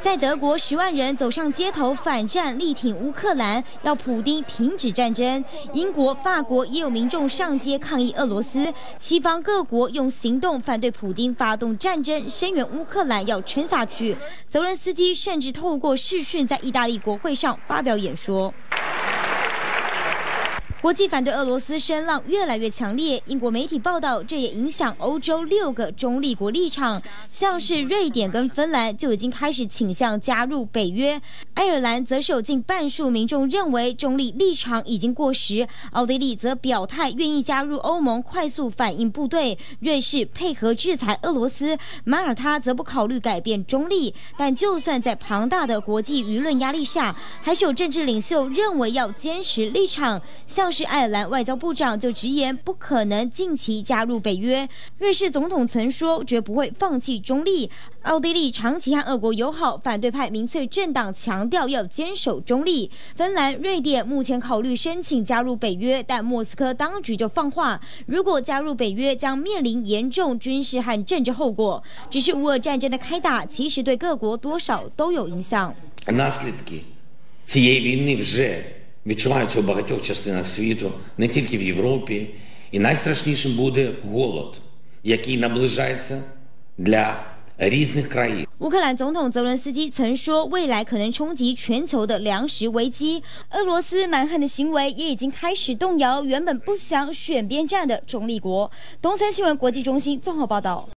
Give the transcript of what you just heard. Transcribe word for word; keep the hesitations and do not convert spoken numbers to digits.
在德国，十万人走上街头反战，力挺乌克兰，要普丁停止战争。英国、法国也有民众上街抗议俄罗斯。西方各国用行动反对普丁发动战争，声援乌克兰要撑下去。泽伦斯基甚至透过视讯在意大利国会上发表演说。 国际反对俄罗斯声浪越来越强烈。英国媒体报道，这也影响欧洲六个中立国立场，像是瑞典跟芬兰就已经开始倾向加入北约。爱尔兰则是有近半数民众认为中立立场已经过时。奥地利则表态愿意加入欧盟快速反应部队。瑞士配合制裁俄罗斯，马耳他则不考虑改变中立。但就算在庞大的国际舆论压力下，还是有政治领袖认为要坚持立场，像 是爱尔兰外交部长就直言不可能近期加入北约。瑞士总统曾说绝不会放弃中立。奥地利长期和俄国友好，反对派民粹政党强调要坚守中立。芬兰、瑞典目前考虑申请加入北约，但莫斯科当局就放话，如果加入北约将面临严重军事和政治后果。只是乌俄战争的开打，其实对各国多少都有影响。 Наслідки цієї війни вже відчуваються у багатьох частинах світу, не тільки в Європі. І найстрашнішим буде голод, який наближається для різних країн. 乌克兰总统泽伦斯基曾说，未来可能冲击全球的粮食危机。俄罗斯蛮横的行为也已经开始动摇原本不想选边站的中立国。东森新闻国际中心综合报道。